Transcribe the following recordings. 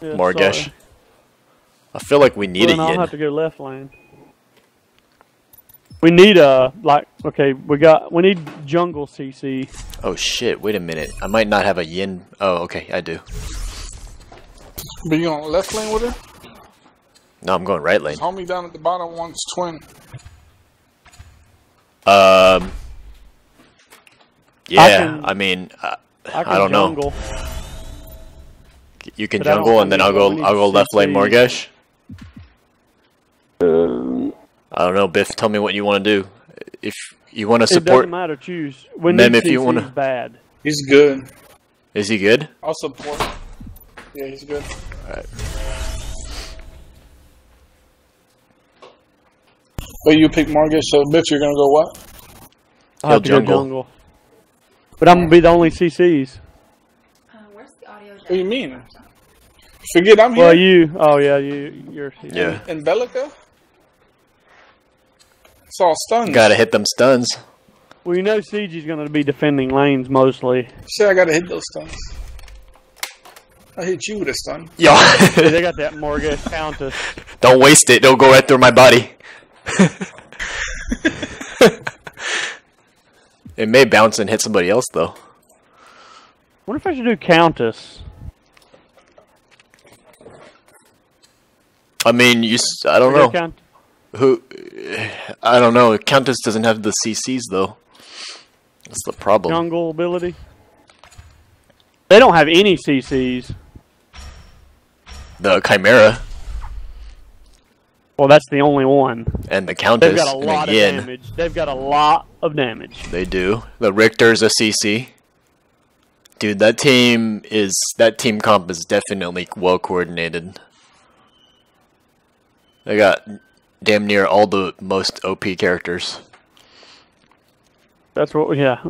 Yeah, Morigesh. sorry. I feel like we need Well, then a I'll yin. have to go left lane. We need we need jungle CC. Oh shit, wait a minute. I might not have a yin. Oh, okay, I do. But you on left lane with her? No, I'm going right lane. Homie down at the bottom wants twin. Yeah, I mean, I don't jungle. know. You can But I don't jungle, and think then I'll we need go left lane CC. Morigesh. I don't know, Biff. Tell me what you want to do. If you want to It support, doesn't matter. Choose. When Mem, if if you CC wanna- is bad. He's good. is he good? I'll support. Yeah, he's good. All right. But you pick Morigesh, so bitch, you're gonna go what? I'll have to go jungle. But I'm gonna be the only CCs. Where's the audio? What do you mean? Forget I'm here. Well, you're CC. Yeah, And Bellica? It's all stuns. gotta hit them stuns. Well, you know CG's gonna be defending lanes mostly. Say I gotta hit those stuns. I hit you with a stun. Yo, They got that Morigesh Countess. don't waste it. It'll go right through my body. It may bounce and hit somebody else though. What if I should do Countess? I mean, I don't know. Count Who? I don't know. Countess doesn't have the CCs though. That's the problem. jungle ability. They don't have any CCs. The Chimera Well, that's the only one. and the Countess They've got a and lot the of Yin. damage. They've got a lot of damage. They do. The Richter's a CC. Dude, that team comp is definitely well coordinated. They got damn near all the most OP characters. That's what. Yeah.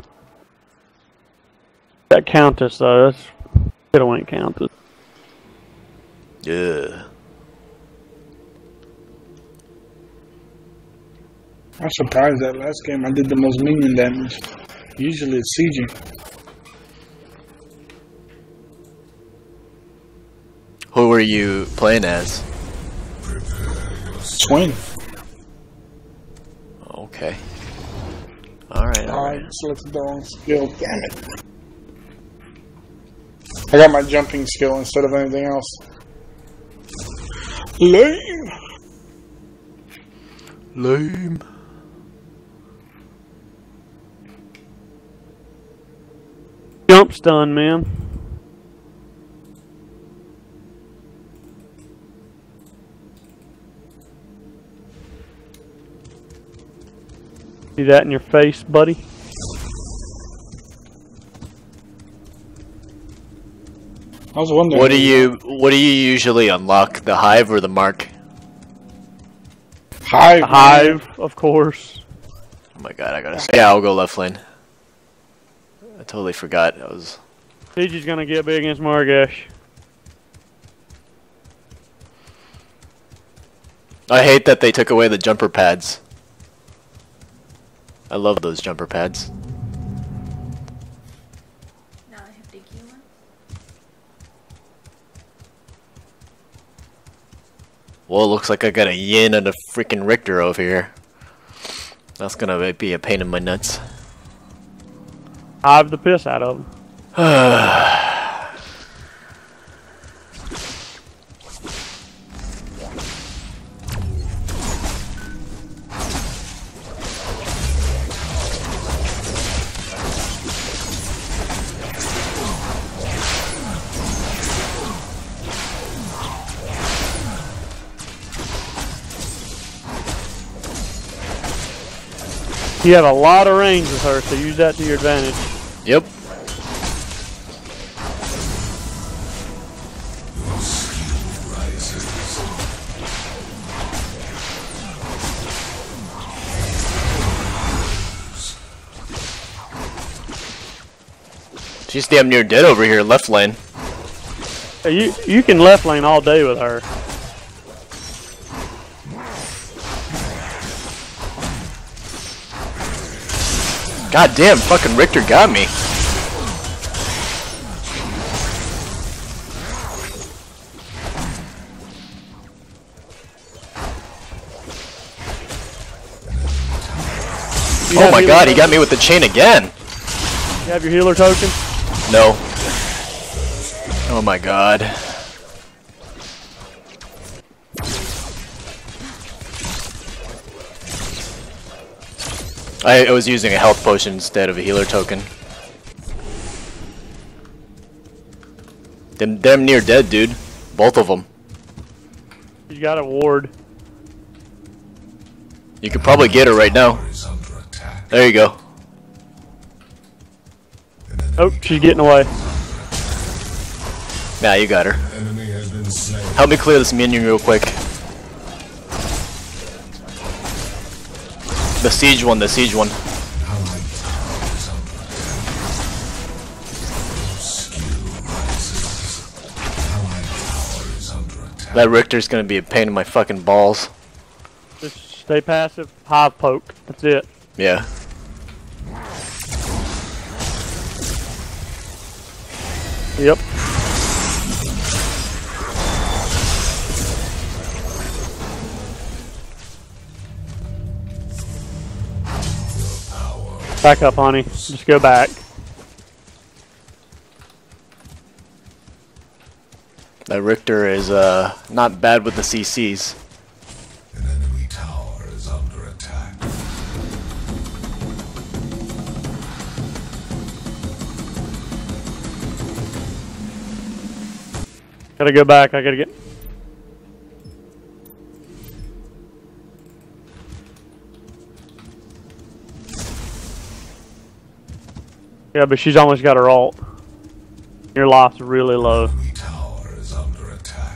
That Countess though. That's it. Ain't Countess. Yeah. I'm surprised that last game I did the most minion damage. Usually it's CG. Who were you playing as? Twin. Okay. Alright, Alright, selected the wrong skill. Damn it. I got my jumping skill instead of anything else. Lame. Lame. Jump stun, man. See that in your face, buddy? I was wondering. What do you usually unlock? The Hive or the Mark? Hive. Hive, of course. Oh my god, I gotta say. Yeah, I'll go left lane. I totally forgot. I was. CG's gonna get big against Morigesh. I hate that they took away the jumper pads. I love those jumper pads. Now I have DQ one. Well, it looks like I got a Yin and a freaking Richter over here. That's gonna be a pain in my nuts. Hive the piss out of him. You have a lot of range with her, so use that to your advantage. Yep. She's damn near dead over here, left lane. Hey, you can left lane all day with her. God damn, fucking Richter got me. Oh my god, he got me with the chain again. You have your healer token? No. Oh my god. I was using a health potion instead of a healer token. Them near dead, dude. Both of them. You got a ward. You could probably get her right now. There you go. Oh, she's getting away. Yeah, you got her. Help me clear this minion real quick. The siege one, the siege one. That Richter's gonna be a pain in my fucking balls. Just stay passive, hive poke. That's it. Yeah. Yep. Back up, honey. Just go back. That Richter is not bad with the CCs. An enemy tower is under attack. Gotta go back. I gotta get. Yeah, but she's almost got her ult. Your life's really low. Enemy tower is under attack.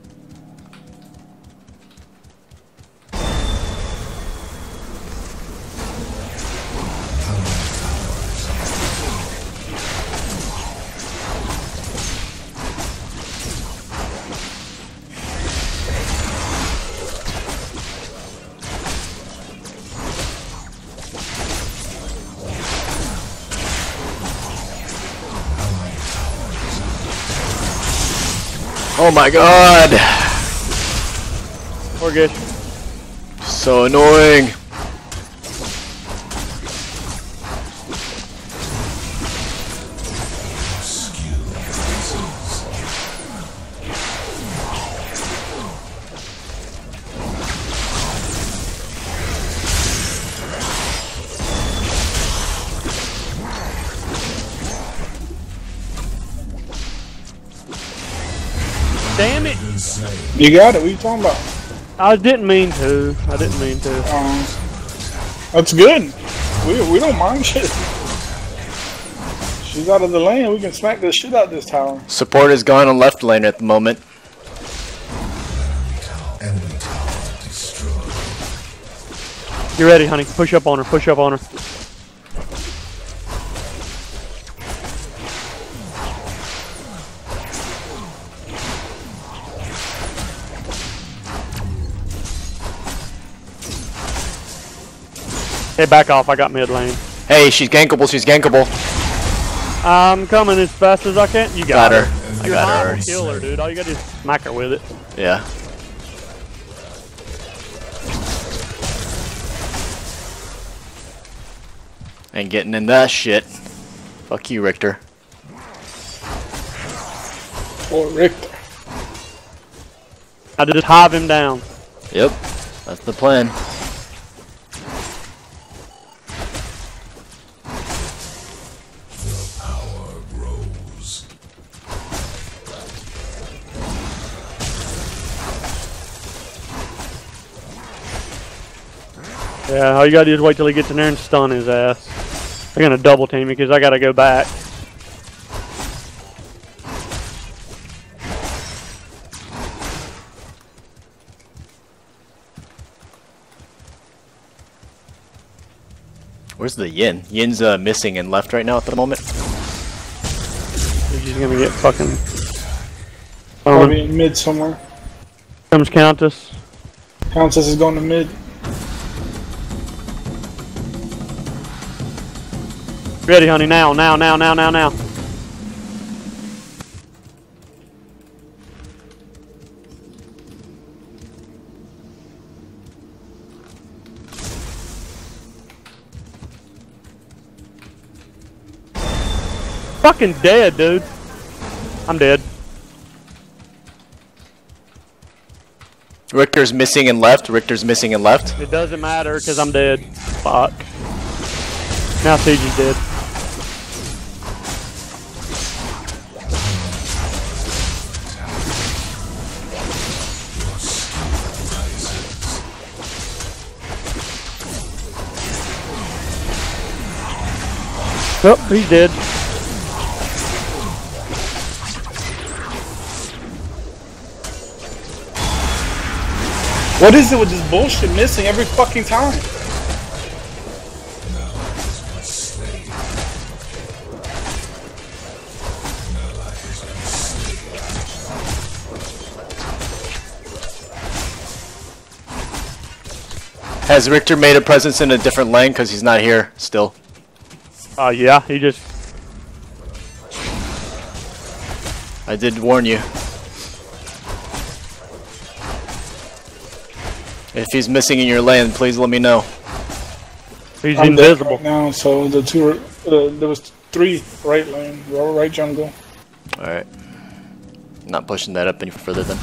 Oh my god! We're good. So annoying. Damn it! You got it. What are you talking about? I didn't mean to. I didn't mean to. That's good. We don't mind shit. She's out of the lane. We can smack the shit out of this tower. Support is gone on left lane at the moment. Enemy tower destroyed. You ready, honey? Push up on her. Push up on her. Hey, back off. I got mid lane. Hey, she's gankable, she's gankable. I'm coming as fast as I can. You got her. I You're got her not already. gonna kill her, dude. All you gotta do is smack her with it. Yeah. Ain't getting in that shit. Fuck you, Richter. Or Richter. I just hive him down. Yep, that's the plan. The power grows. Yeah, all you gotta do is wait till he gets in there and stun his ass. They're gonna double team me because I gotta go back. Where's the Yin? Yin's missing and left right now at the moment. He's gonna get fucking. Probably in mid somewhere. Comes Countess. Countess is going to mid. Ready, honey? Now. Fucking dead, dude. I'm dead. Richter's missing and left. Richter's missing and left. It doesn't matter because I'm dead. Fuck. Now CG's dead. Oh, he's dead. What is it with this bullshit missing every fucking time? Has Richter made a presence in a different lane? Because he's not here still. Yeah, he just... I did warn you. If he's missing in your lane, please let me know. He's I'm dead invisible. right now, so the two, there was 3 right lane, right jungle. Alright. Not pushing that up any further then.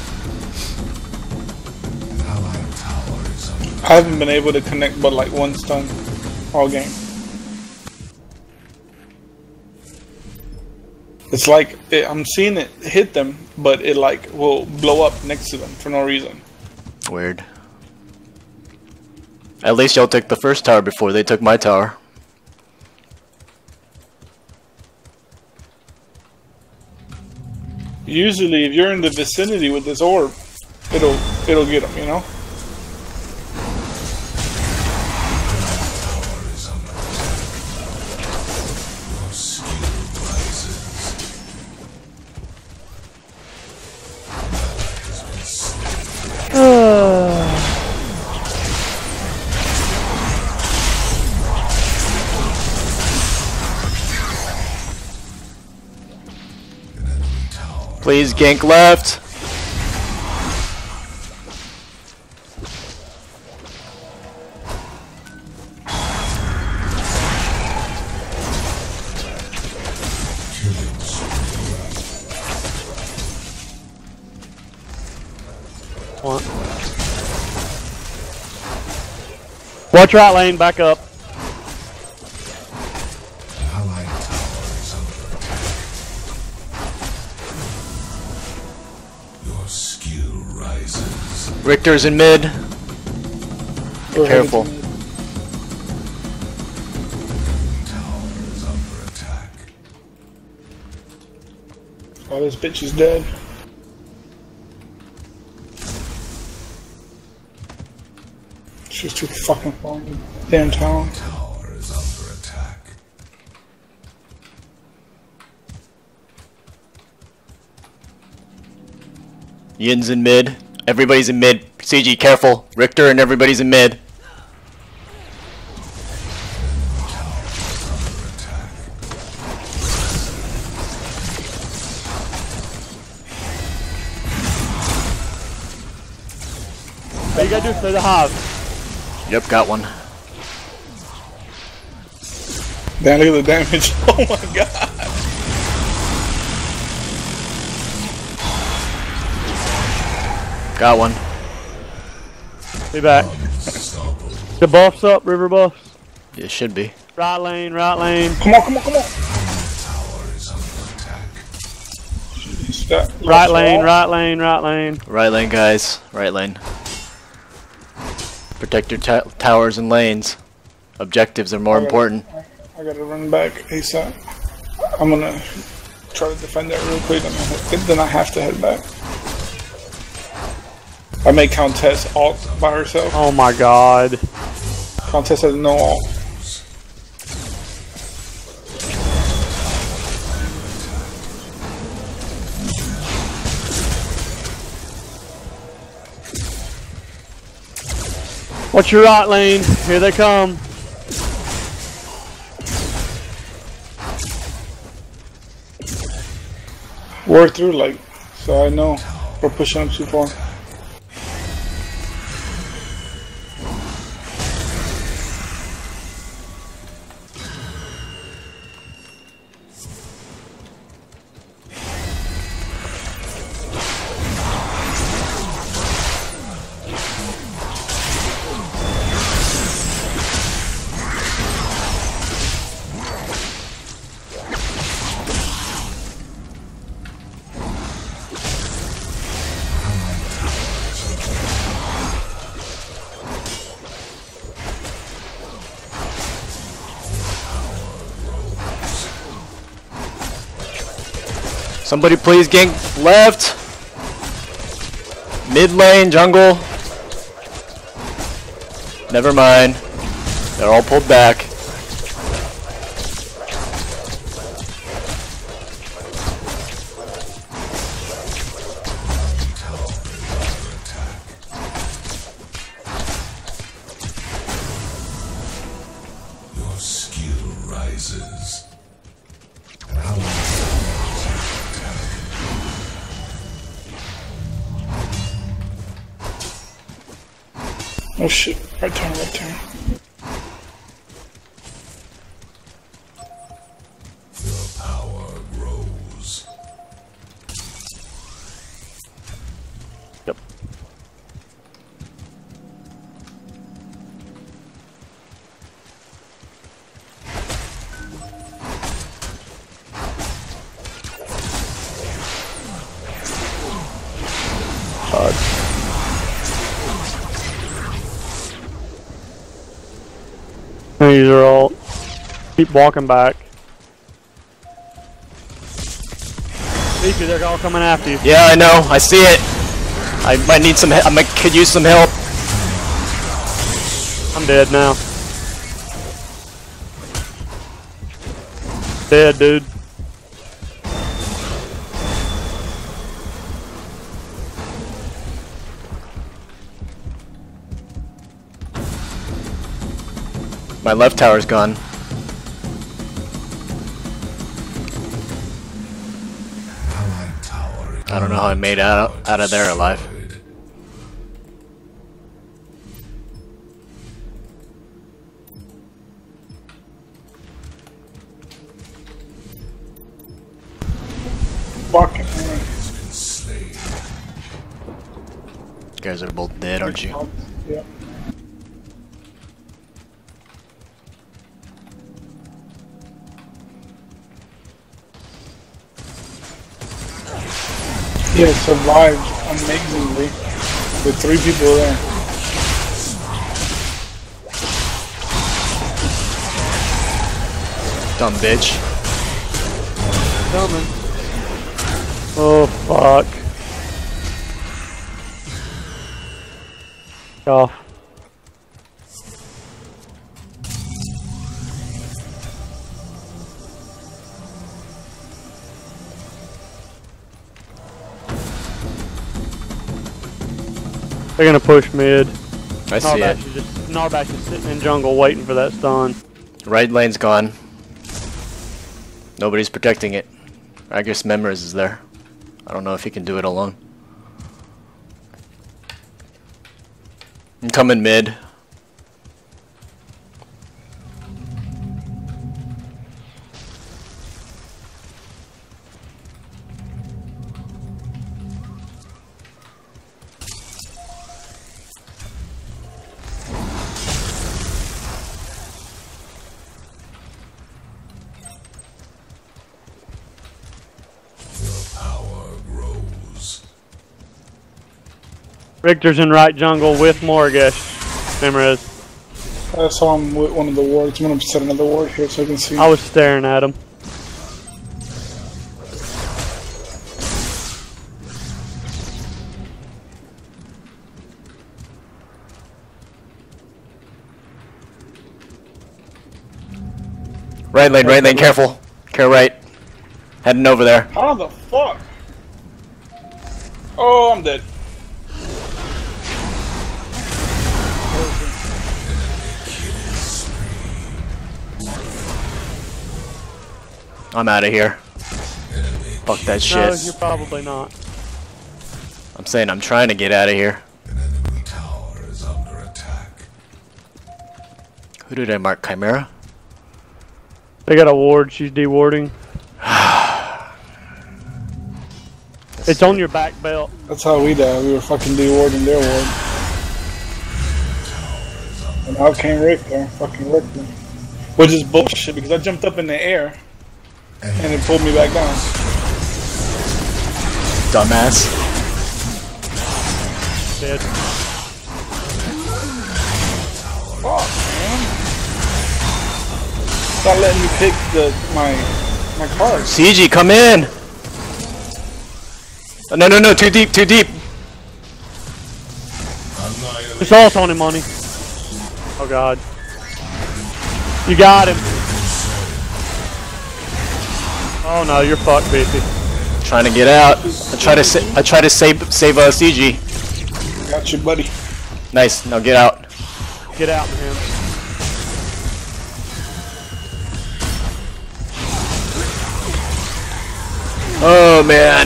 Allied tower is under I haven't been able to connect but like 1 stun all game. It's like, I'm seeing it hit them, but it like will blow up next to them for no reason. Weird. At least y'all took the first tower before they took my tower. Usually if you're in the vicinity with this orb, it'll get them, you know? tower is under attack. Your skill rises. Ally has been slain. An enemy tower. Please gank left. Killing spree. What? Watch right lane, back up. Allied tower is under attack. Your skill rises. Richter's in mid. Go ahead. Careful. Tower is under attack. Oh, this bitch is dead. She's too fucking far in the damn town. Tower is under attack. Yin's in mid. Everybody's in mid. CG, careful. Richter and everybody's in mid. All you gotta do is play the hive. Yep, got one. Damn, look at the damage. Oh my god. Got one. Be back. Unstoppable. The buffs up, river buffs. It should be. Right lane, right lane. Come on, come on, come on. Tower is under attack. Right lane, right lane, right lane. Right lane, guys. Right lane. Protect your towers and lanes. Objectives are more important. I gotta run back ASAP. I'm gonna try to defend that real quick, and then I have to head back. I made Countess ult by herself. Oh my god. Countess has no ult. Watch your right lane. Here they come. Work through, like, so I know we're pushing up too far. Somebody please gank left. Mid lane, jungle. Never mind. They're all pulled back. Your skill rises. And how long Oh shit, right turn, right turn. your power grows. Yep. These are all. Keep walking back. Beefy, they're all coming after you. Yeah, I know. I see it. I might need some. Could use some help. I'm dead now. Dead, dude. My left tower's gone. Allied tower. I don't know how I made out of there alive. Fucking Has been slain. You guys are both dead, aren't you? yeah. He has survived amazingly with 3 people there. Dumb bitch. Coming. Oh, fuck. Off. They're gonna push mid. I see it. Narbash is sitting in jungle waiting for that stun. Right lane's gone. Nobody's protecting it. I guess Memories is there. I don't know if he can do it alone. I'm coming mid. Power grows. Richter's in right jungle with Morigesh. Memories. I saw him with one of the wards. I'm gonna set another ward here so I can see. I was staring at him. Right lane, careful. Careful right. Heading over there. How the fuck? Oh, I'm dead. I'm out of here. Fuck that No, shit. you're probably not. I'm saying I'm trying to get out of here. An enemy tower is under attack. Who did I mark? Chimera? They got a ward. She's dewarding. It's on your back belt. That's how we died. We were fucking dewarding their ward. And out came Richter. Fucking Richter. Which is bullshit because I jumped up in the air and it pulled me back down. Dumbass. Dead. Fuck, man. Stop letting me pick my cards. CG, come in! Oh, no, no, no, too deep, too deep. It's all on him, money. Oh god. You got him. Oh no, you're fucked, Biffy. Trying to get out. I try to save CG. Got you, buddy. Nice. Now get out. Get out, man. Oh man.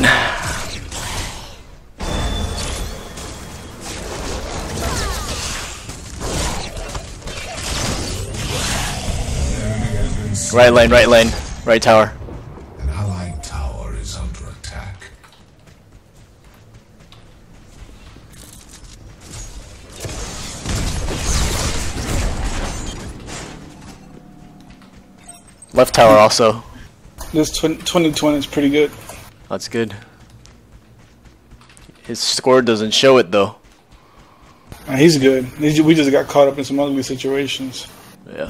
Right lane, right tower. An allied tower is under attack. Left tower also. This 2020 is pretty good. That's good. His score doesn't show it though. He's good. We just got caught up in some ugly situations. Yeah.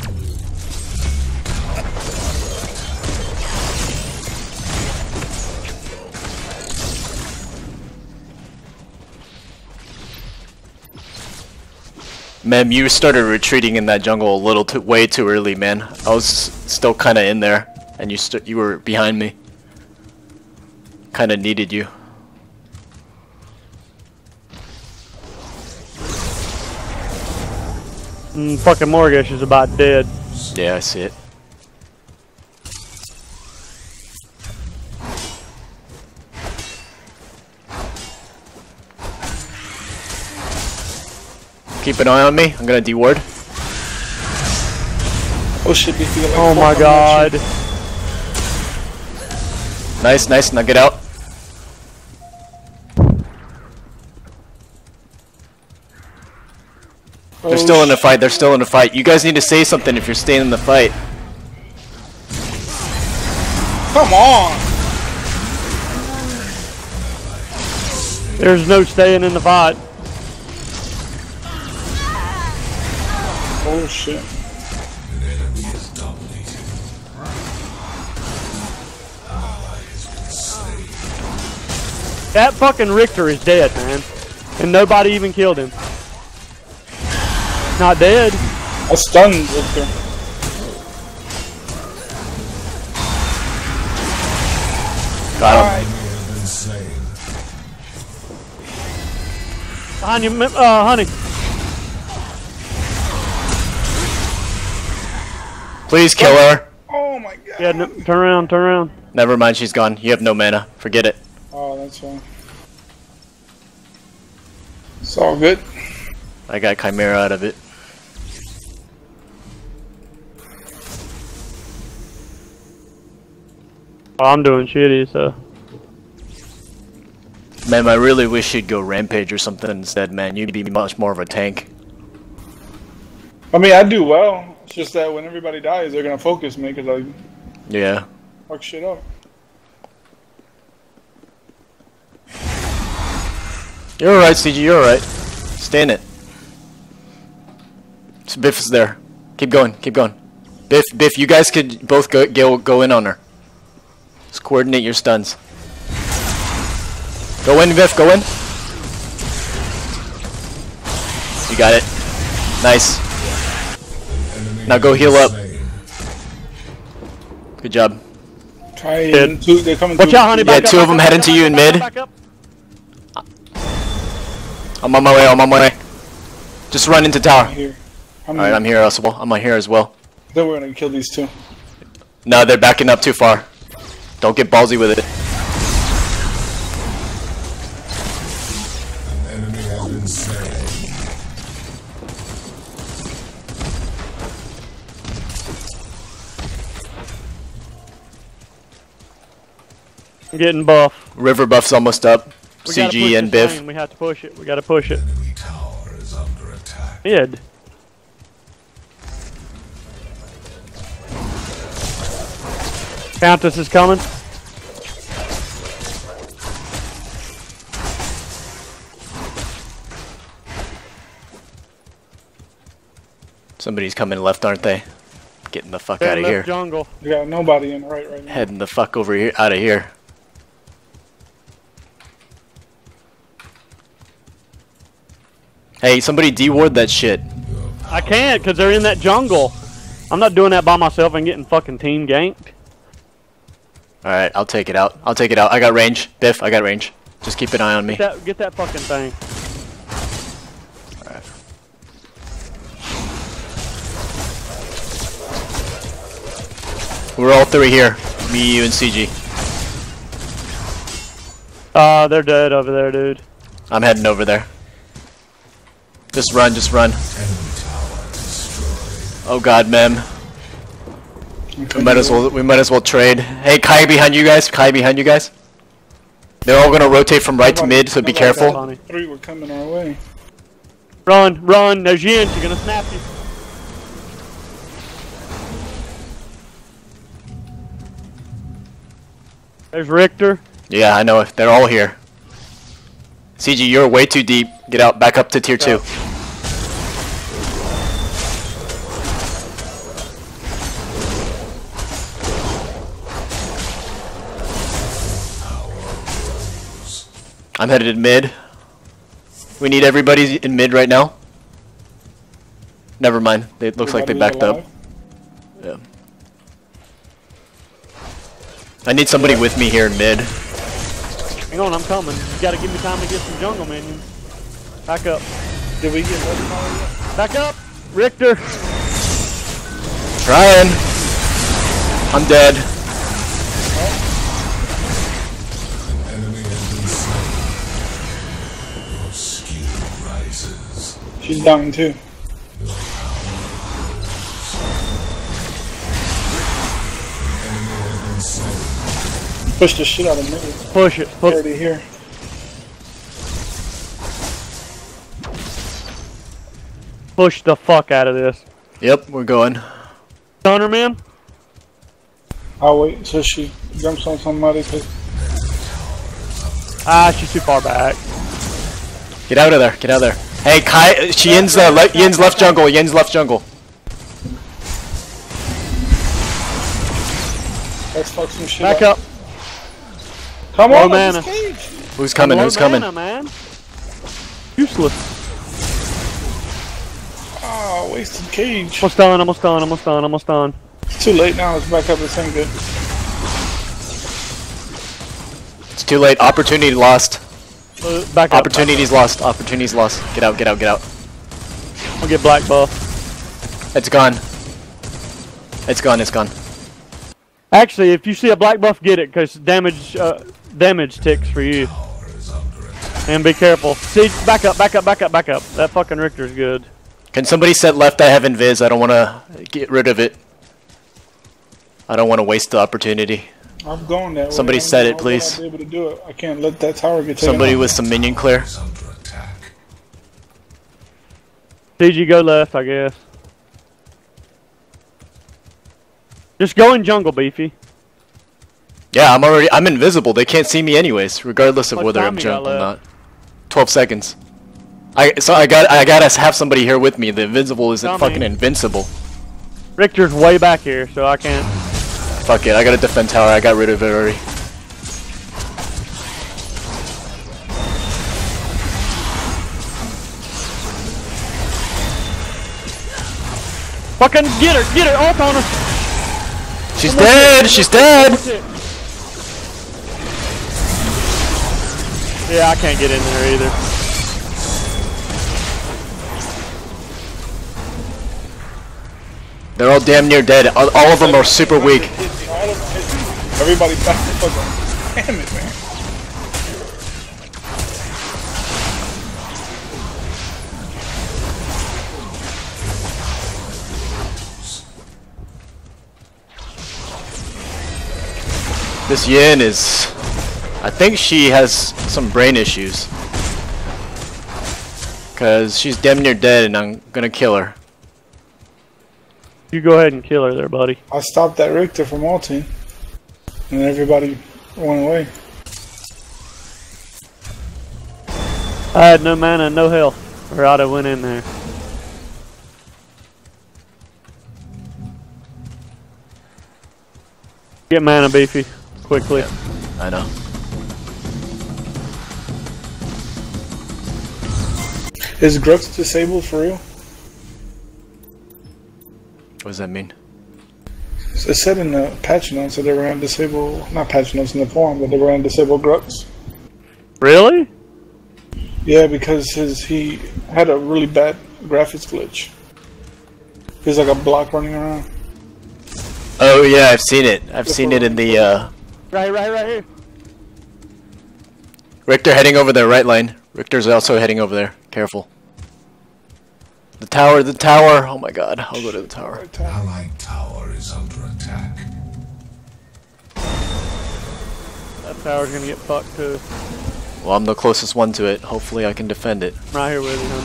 Man, you started retreating in that jungle a little way too early, man. I was still kind of in there, and you were behind me. Kind of needed you. Fucking Morigesh is about dead. Yeah, I see it. Keep an eye on me. I'm gonna deward. Oh shit, BC, like Oh my god. Nice, nice. Now get out. They're still in the fight. They're still in the fight. You guys need to say something if you're staying in the fight. Come on! There's no staying in the fight. Oh shit. An enemy is dominating. An ally has been slain. That fucking Richter is dead, man. And nobody even killed him. Not dead. I stunned Victor. Got him. Enemy has been slain. Behind you, honey. Please kill her. Oh my god. Yeah, no, turn around, turn around. Never mind, she's gone. You have no mana. Forget it. Oh, that's fine. It's all good. I got Chimera out of it. Oh, I'm doing shitty, so. Man, I really wish you'd go Rampage or something instead, man. You'd be much more of a tank. I mean, I do well. It's just that when everybody dies, they're gonna focus me because I Yeah. fuck shit up. You're alright, CG. You're alright. Stay in it. So Biff is there. Keep going. Keep going. Biff, you guys could both go in on her. Just coordinate your stuns. Go in, Biff. Go in. You got it. Nice. Now go heal up. Good job. Try Dead. and two, they're coming Watch through. out, honey. Yeah, Back up, two of back them up, heading back to up, you in back up, mid. back up. I'm on my way. I'm on my way. Just run into tower. Here. Alright, I'm here as well. I'm here as well. Then we're gonna kill these two. No, they're backing up too far. Don't get ballsy with it. An enemy has been slain. I'm getting buff. River buff's almost up. We gotta push CG and this Biff. lane. We have to push it. We gotta push it. Enemy tower is under attack. Mid. Countess is coming. Somebody's coming left, aren't they? Getting the fuck Dead out of left here. jungle. We got nobody in right now. Heading the fuck over here, out of here. Hey, somebody de-ward that shit. I can't because they're in that jungle. I'm not doing that by myself and getting fucking team ganked. Alright, I'll take it out. I'll take it out. I got range. Biff, I got range. Just keep an eye on me. Get that fucking thing. Alright. We're all three here. Me, you, and CG. They're dead over there, dude. I'm heading over there. Just run, just run. Oh god, man. We might as well trade. Hey, Kai behind you guys. Kai behind you guys. They're all gonna rotate from right to mid, so be careful. Three were coming our way. Run, run. There's Yin. She's gonna snap you. There's Richter. Yeah, I know. They're all here. CG, you're way too deep. Get out. Back up to tier 2. I'm headed in mid. We need everybody in mid right now. Never mind. It looks like they backed up. Yeah. I need somebody with me here in mid. Hang on, I'm coming. You gotta give me time to get some jungle minions. Back up. Did we get one? Back up! Richter! Trying. I'm dead. She's down too. Push the shit out of me. Push it. Push Already here. Push the fuck out of this. Yep, we're going. Stunner, man. I'll wait until she jumps on somebody. Ah, she's too far back. Get out of there. Get out of there. Hey, Kai, Yin's left jungle. Yin's left jungle. Let's fuck some shit Back up. Come Low on, mana. Who's coming? Who's coming? Mana, man. Useless. Oh, wasted cage. Almost done, almost done, almost done, almost done. It's too late now. Let's back up. This ain't good. It's too late. Opportunity lost. Back up. Opportunity's lost. Opportunity's lost. Get out, get out, get out. I'll get black buff. It's gone. It's gone, it's gone. Actually, if you see a black buff, get it, because damage ticks for you. And be careful. See, back up, back up, back up, back up. That fucking Richter's good. Can somebody set left? I have invis. I don't want to get rid of it. I don't want to waste the opportunity. I'm going that way. Somebody set it, please. I'll be able to do it. I can't let that tower get taken Somebody off. with some minion clear. CG, go left, I guess. Just go in jungle, Beefy. Yeah, I'm invisible. They can't see me anyways, regardless of What whether time I'm you got jumped or left? not. 12 seconds. I gotta have somebody here with me. The invincible isn't Tell fucking me. invincible. Richter's way back here, so I can't. Fuck it, I gotta defend tower. I got rid of it already. Fucking get her, ult on her! She's dead! She's dead! Yeah, I can't get in there either. They're all damn near dead. All of them are super weak. Everybody back the fuck up. Damn it, man. This Yin is... I think she has some brain issues. Cause she's damn near dead and I'm gonna kill her. You go ahead and kill her there, buddy. I stopped that Richter from ulting. And everybody went away. I had no mana, no health, or I'd have went in there. Get mana, Beefy, quickly. Yeah, I know. Is Grux disabled for real? What does that mean? It said in the patch notes that they were going to disable, not patch notes in the forum, but they were going to disable Grux. Really? Yeah, because he had a really bad graphics glitch. He's like a block running around. Oh yeah, I've seen it. I've seen it in the Right here. Richter heading over there, right lane. Richter's also heading over there. Careful. The tower. Oh my god, I'll go to the tower. Allied tower is under attack. That tower's gonna get fucked too. Well, I'm the closest one to it. Hopefully I can defend it. I'm right here with you,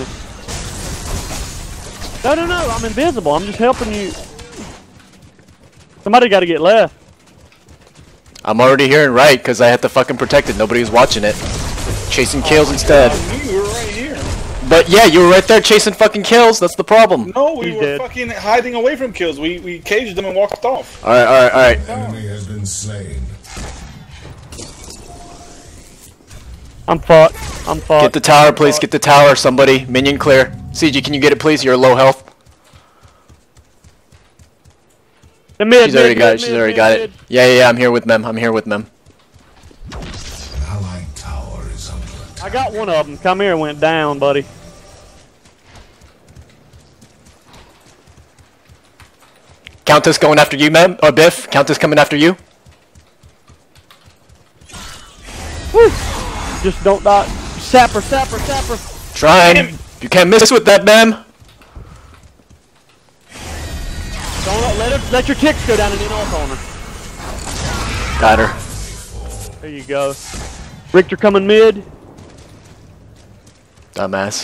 honey. No, I'm invisible. I'm just helping you. Somebody gotta get left. I'm already here and right because I have to fucking protect it. Nobody's watching it. Chasing kills instead. You were right here. But yeah, you were right there chasing fucking kills. That's the problem. No, we He's were dead. fucking hiding away from kills. We caged them and walked off. Alright. Enemy has been slain. I'm fucked. Get the tower, please. Get the tower, somebody. Minion clear. CG, can you get it, please? You're low health. The mid, She's already got it. She's already got it. Yeah. I'm here with Mem. Allied tower is under attack. I got one of them. Come here, went down, buddy. Countess going after you, Mem. Or Biff. Countess coming after you. Woo! Just don't die. Sapper. Trying. You can't miss with that, Mem. Don't let your ticks go down in the corner. Got her. There you go. Richter coming mid. Dumbass.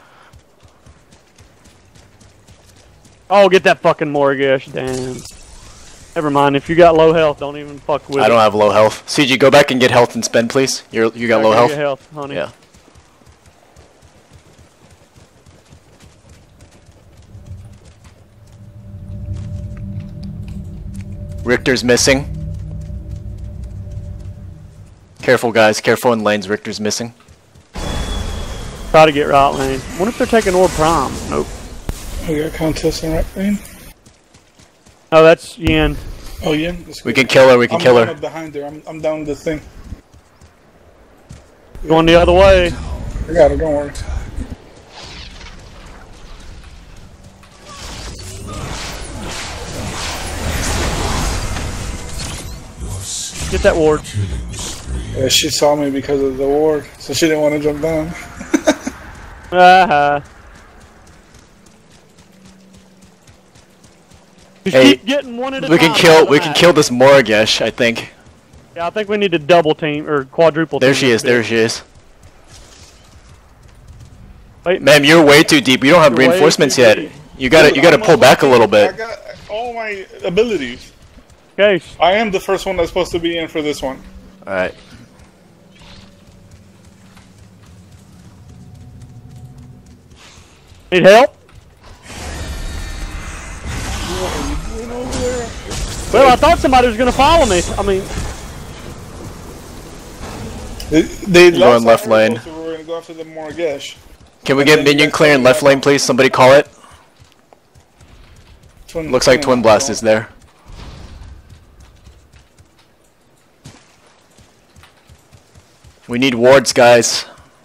Oh, get that fucking MORIGESH. Damn. Never mind. If you got low health, don't even fuck with it. I don't have low health. CG, go back and get health and spend, please. You got low health? Get health, honey. Yeah. Richter's missing. Careful, guys. Careful in lanes. Richter's missing. Try to get right lane. What if they're taking Orb Prime? Nope. We got Countess in right lane. Oh, that's Yin. Oh yeah. We can kill her. We can kill I'm her. up behind her. I'm down the thing. Going the other way. I got her. Don't worry. Get that ward. Yeah, she saw me because of the ward, so she didn't want to jump down. Just Hey, keep getting one at a We time. can kill this MORIGESH, I think. Yeah, I think we need to double team or quadruple team. There she is. this There bitch. she is. Wait, Ma'am, you're way too deep. You don't have You're way reinforcements too yet. deep. You gotta I'm pull back a little I bit. got all my abilities. Okay. I am the first one that's supposed to be in for this one. All right. Need help? Well, I thought somebody was gonna follow me. I mean, They Going left lane. So we're gonna go after the MORIGESH. Can we get minion clear in left lane, please? Somebody call it. Looks like Twin Blast is there. We need wards, guys.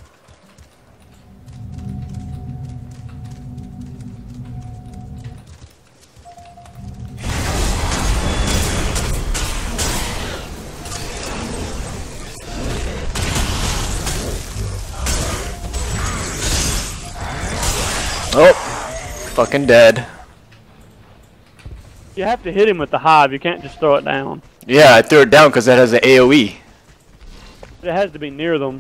Oh, fucking dead. you have to hit him with the hive. You can't just throw it down. Yeah, I threw it down because that has an AoE. It has to be near them.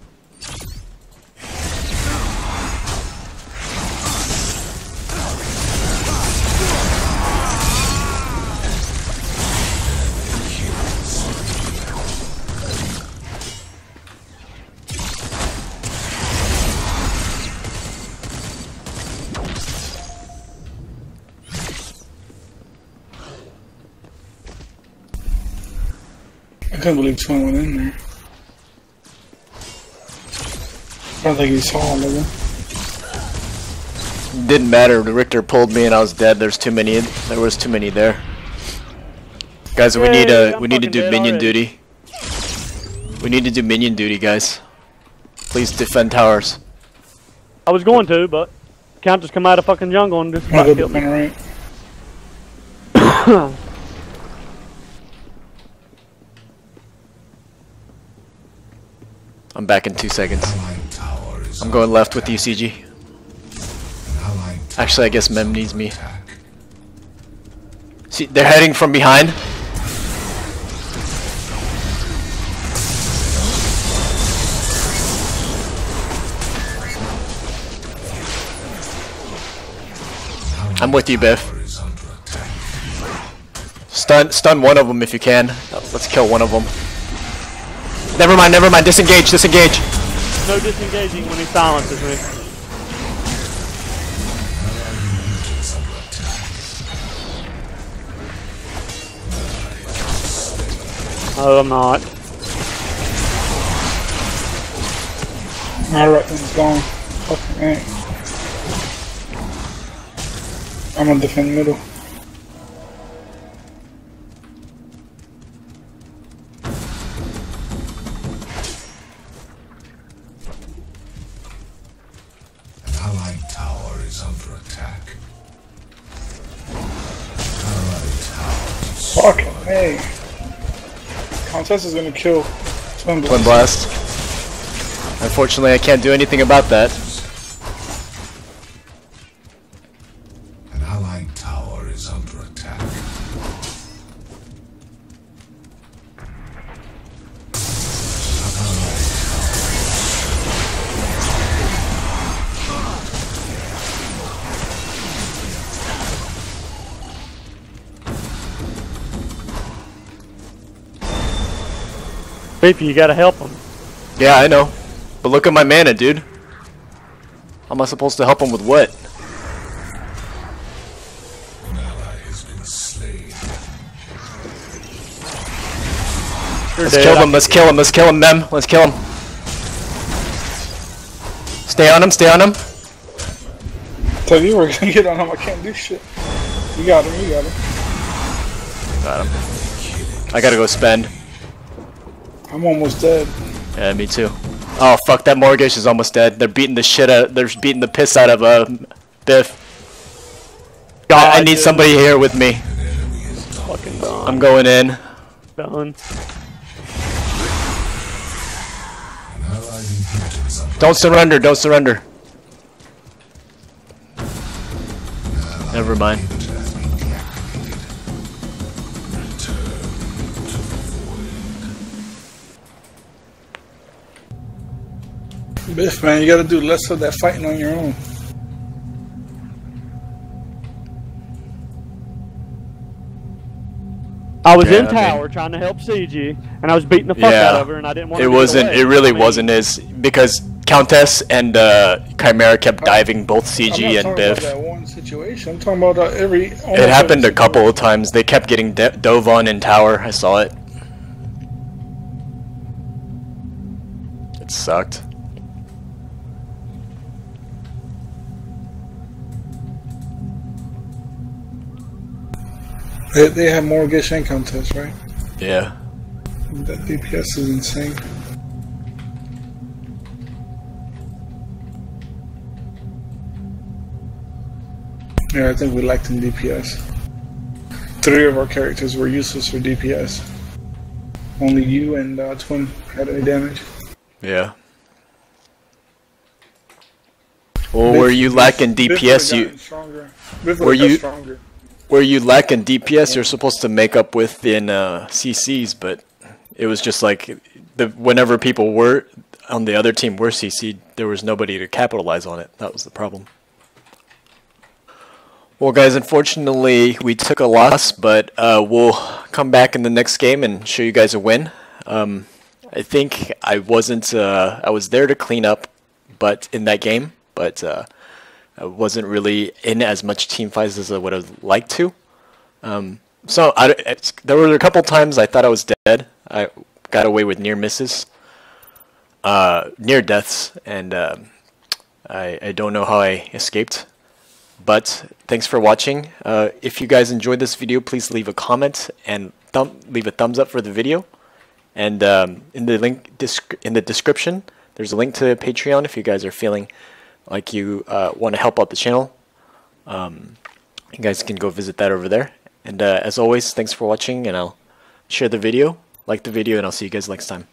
I couldn't believe Twin went in there. I don't think he saw him, did he? Didn't matter. The Richter pulled me and I was dead. There was too many there. Guys, we need to do minion duty. We need to do minion duty, guys. Please defend towers. I was going to, but Count just come out of fucking jungle and just about killed me. Right. I'm back in 2 seconds. I'm going left with you, CG. Actually, I guess Mem needs me. See, they're heading from behind. I'm with you, Biff. Stun one of them if you can. Let's kill one of them. Never mind, disengage. No disengaging when he silences me. Oh, I'm not. My right one's gone. Fucking ain't. I'm gonna defend middle. An allied tower is under attack. Fucking hey. Contest is gonna kill Twin Blast. Twin Blast. Unfortunately, I can't do anything about that. An allied tower is under attack. Beefy, you gotta help him. Yeah, I know. But look at my mana, dude. How am I supposed to help him with what? An ally has been slain. Let's kill him, Mem. Let's kill him. Stay on him. Tell you we're gonna get on him, I can't do shit. You got him. Got him. I gotta go spend. I'm almost dead. Yeah, me too. Oh fuck, that Morigesh is almost dead. They're beating the piss out of Biff. God, I need somebody here with me. Fucking done. I'm going in. Done. Don't surrender. Never mind. Biff, man, you gotta do less of that fighting on your own. I was in tower trying to help CG, and I was beating the fuck out of her, and I didn't want to. It really wasn't as because Countess and Chimera kept diving both CG and Biff. I'm not talking about that one situation. I'm talking about every. It happened a couple of times. They kept getting dove on in tower. I saw it. It sucked. They have Morigesh and Contest, right? Yeah. That DPS is insane. Yeah, I think we lacked in DPS. 3 of our characters were useless for DPS. Only you and Twin had any damage. Yeah. Well, were you lacking DPS? Where you lack in DPS, you're supposed to make up with in CCs, but it was just like whenever people were on the other team were CC'd, there was nobody to capitalize on it. That was the problem. Well, guys, unfortunately, we took a loss, but we'll come back in the next game and show you guys a win. I think I wasn't. I was there to clean up, but in that game, but. I wasn't really in as much team fights as I would have liked to. So there were a couple times I thought I was dead. I got away with near misses, near deaths, and I don't know how I escaped. But thanks for watching. If you guys enjoyed this video, please leave a comment and leave a thumbs up for the video. And in the description, there's a link to Patreon if you guys are feeling like you want to help out the channel. You guys can go visit that over there. And as always, thanks for watching, and I'll share the video, like the video, and I'll see you guys next time.